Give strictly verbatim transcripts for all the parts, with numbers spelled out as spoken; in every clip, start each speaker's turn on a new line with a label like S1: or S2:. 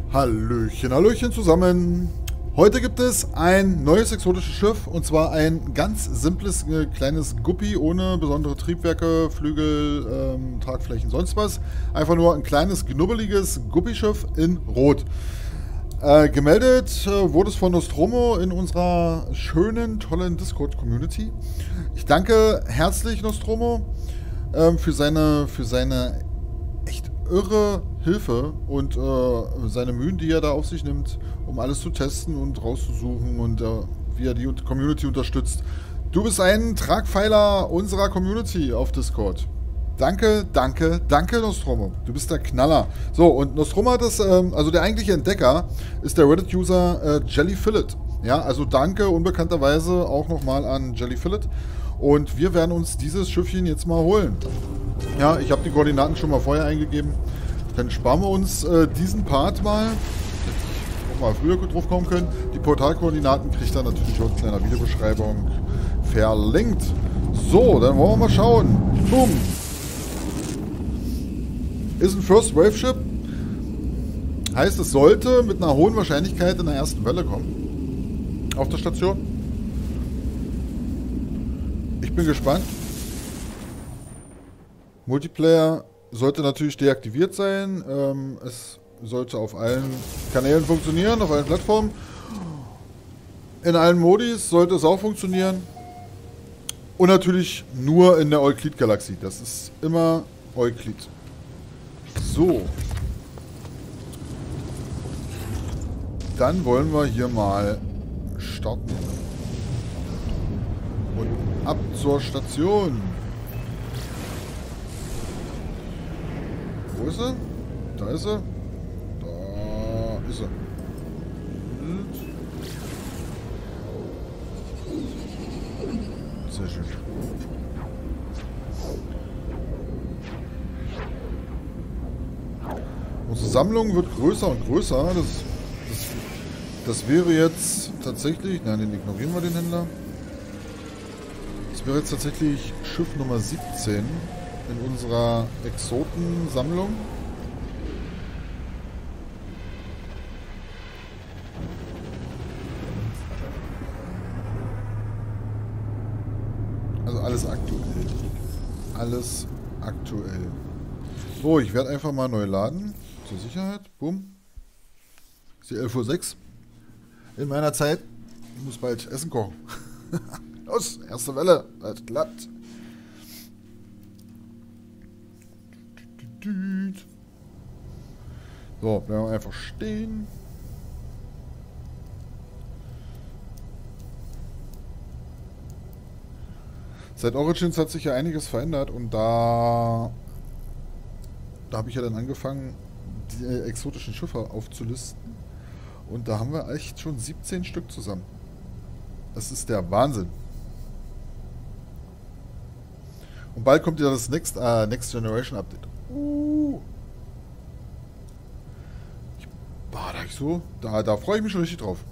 S1: Hallöchen, Hallöchen zusammen. Heute gibt es ein neues exotisches Schiff und zwar ein ganz simples äh, kleines Guppi ohne besondere Triebwerke, Flügel, ähm, Tragflächen, sonst was. Einfach nur ein kleines, knubbeliges Guppi-Schiff in Rot. Äh, gemeldet äh, wurde es von Nostromo in unserer schönen, tollen Discord-Community. Ich danke herzlich Nostromo ähm, für seine, für seine echt irre Hilfe und äh, seine Mühen, die er da auf sich nimmt, um alles zu testen und rauszusuchen und äh, wie er die Community unterstützt. Du bist ein Tragpfeiler unserer Community auf Discord. Danke, danke, danke Nostromo. Du bist der Knaller. So, und Nostromo hat das, ähm, also der eigentliche Entdecker ist der Reddit-User äh, Jellyfillet. Ja, also danke unbekannterweise auch nochmal an Jellyfillet. Und wir werden uns dieses Schiffchen jetzt mal holen. Ja, ich habe die Koordinaten schon mal vorher eingegeben. Dann sparen wir uns äh, diesen Part mal. Hätte ich auch mal früher drauf kommen können. Die Portalkoordinaten kriegt ihr natürlich auch in kleiner Videobeschreibung verlinkt. So, dann wollen wir mal schauen. Boom. Ist ein First Wave Ship. Heißt, es sollte mit einer hohen Wahrscheinlichkeit in der ersten Welle kommen. Auf der Station. Ich bin gespannt. Multiplayer sollte natürlich deaktiviert sein. Ähm, es sollte auf allen Kanälen funktionieren, auf allen Plattformen. In allen Modis sollte es auch funktionieren. Und natürlich nur in der Euklid-Galaxie. Das ist immer Euklid. So. Dann wollen wir hier mal starten. Und ab zur Station. Wo ist sie? Da ist sie. Da ist sie. Sehr schön. Unsere Sammlung wird größer und größer. Das, das, das wäre jetzt tatsächlich... Nein, den ignorieren wir, den Händler. Das wäre jetzt tatsächlich Schiff Nummer siebzehn in unserer Exotensammlung. Also alles aktuell. Alles aktuell. So, ich werde einfach mal neu laden. Zur Sicherheit. Bumm. Ist die elf Uhr sechs. In meiner Zeit. Ich muss bald Essen kochen. Los, erste Welle. Das klappt. So, bleiben wir einfach stehen. Seit Origins hat sich ja einiges verändert und da, da habe ich ja dann angefangen, die äh, exotischen Schiffe aufzulisten. Und da haben wir echt schon siebzehn Stück zusammen. Das ist der Wahnsinn. Und bald kommt ja das Next, äh, Next Generation Update. Uh. Ich, boah, da ich so, da, da freue ich mich schon richtig drauf.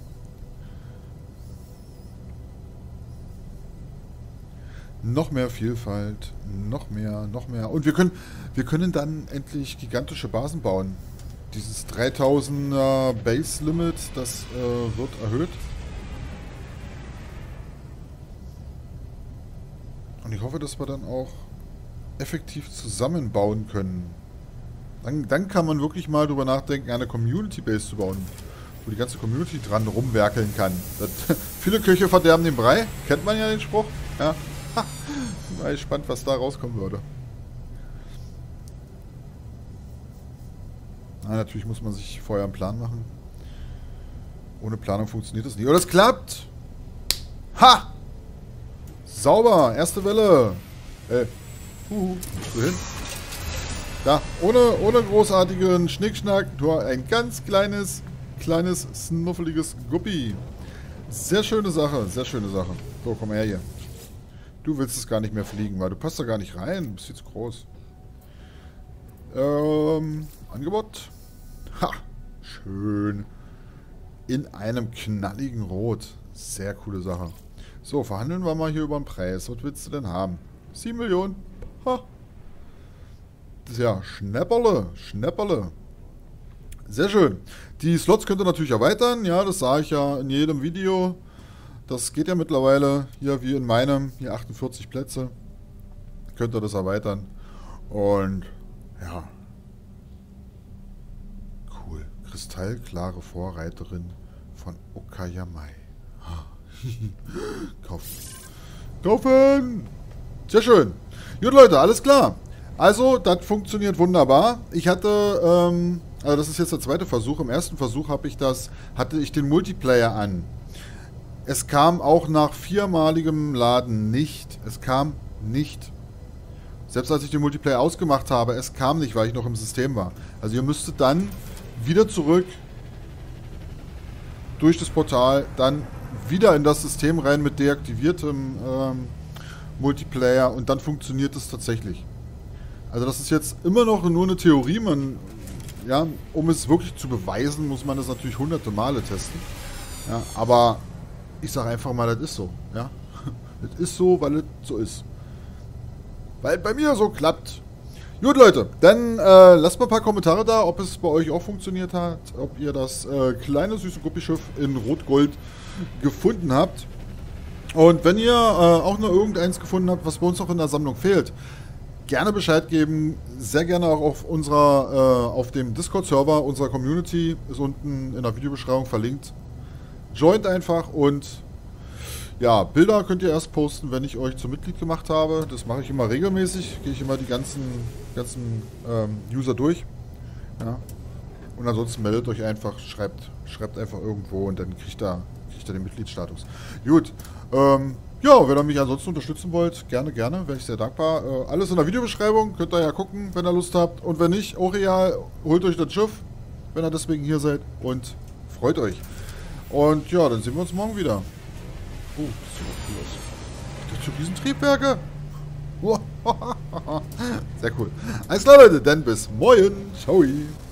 S1: Noch mehr Vielfalt, noch mehr, noch mehr. Und wir können, wir können dann endlich gigantische Basen bauen. Dieses dreitausender Base Limit, das äh, wird erhöht. Und ich hoffe, dass wir dann auch effektiv zusammenbauen können. Dann, dann kann man wirklich mal drüber nachdenken, eine Community Base zu bauen, wo die ganze Community dran rumwerkeln kann. Das, viele Köche verderben den Brei, kennt man ja den Spruch. Ja. Ha. Ich bin gespannt, was da rauskommen würde. Na, natürlich muss man sich vorher einen Plan machen. Ohne Planung funktioniert das nicht. Oder es klappt! Ha! Sauber! Erste Welle! Äh, huhu, musst du hin? Da, ohne, ohne großartigen Schnickschnack, nur ein ganz kleines, kleines, snuffeliges Guppi. Sehr schöne Sache, sehr schöne Sache. So, komm her hier. Du willst es gar nicht mehr fliegen, weil du passt da gar nicht rein. Du bist viel zu groß. Ähm, Angebot. Ha, schön. In einem knalligen Rot. Sehr coole Sache. So, verhandeln wir mal hier über den Preis. Was willst du denn haben? sieben Millionen. Ha. Ja, Schnäpperle. Schnäpperle. Sehr schön. Die Slots könnt ihr natürlich erweitern. Ja, das sage ich ja in jedem Video. Das geht ja mittlerweile hier wie in meinem. Hier achtundvierzig Plätze. Könnt ihr das erweitern. Und ja. Cool. Kristallklare Vorreiterin von Okayamai. Kaufen. Kaufen! Sehr schön. Gut, Leute, alles klar. Also, das funktioniert wunderbar. Ich hatte, ähm, also das ist jetzt der zweite Versuch. Im ersten Versuch habe ich das, hatte ich den Multiplayer an. Es kam auch nach viermaligem Laden nicht. Es kam nicht. Selbst als ich den Multiplayer ausgemacht habe, es kam nicht, weil ich noch im System war. Also ihr müsstet dann wieder zurück durch das Portal, dann wieder in das System rein mit deaktiviertem ähm, Multiplayer und dann funktioniert es tatsächlich. Also das ist jetzt immer noch nur eine Theorie. Man, ja, um es wirklich zu beweisen, muss man das natürlich hunderte Male testen. Ja, aber ich sage einfach mal, das ist so. Ja? Das ist so, weil es so ist. Weil bei mir so klappt. Gut, Leute, dann äh, lasst mal ein paar Kommentare da, ob es bei euch auch funktioniert hat, ob ihr das äh, kleine süße Guppischiff in Rot-Gold gefunden habt. Und wenn ihr äh, auch noch irgendeins gefunden habt, was bei uns noch in der Sammlung fehlt, gerne Bescheid geben. Sehr gerne auch auf unserer, äh, auf dem Discord-Server unserer Community, ist unten in der Videobeschreibung verlinkt. Joint einfach und ja, Bilder könnt ihr erst posten, wenn ich euch zum Mitglied gemacht habe. Das mache ich immer regelmäßig. Gehe ich immer die ganzen, ganzen ähm, User durch. Ja. Und ansonsten meldet euch einfach, schreibt, schreibt einfach irgendwo und dann kriegt ihr, kriegt ihr den Mitgliedsstatus. Gut. Ähm, ja, wenn ihr mich ansonsten unterstützen wollt, gerne, gerne, wäre ich sehr dankbar. Äh, alles in der Videobeschreibung, könnt ihr ja gucken, wenn ihr Lust habt. Und wenn nicht, auch real, holt euch das Schiff, wenn ihr deswegen hier seid und freut euch. Und ja, dann sehen wir uns morgen wieder. Oh, das sieht doch cool aus. Das sind riesen Triebwerke. Sehr cool. Alles klar, Leute, dann bis morgen. Ciao.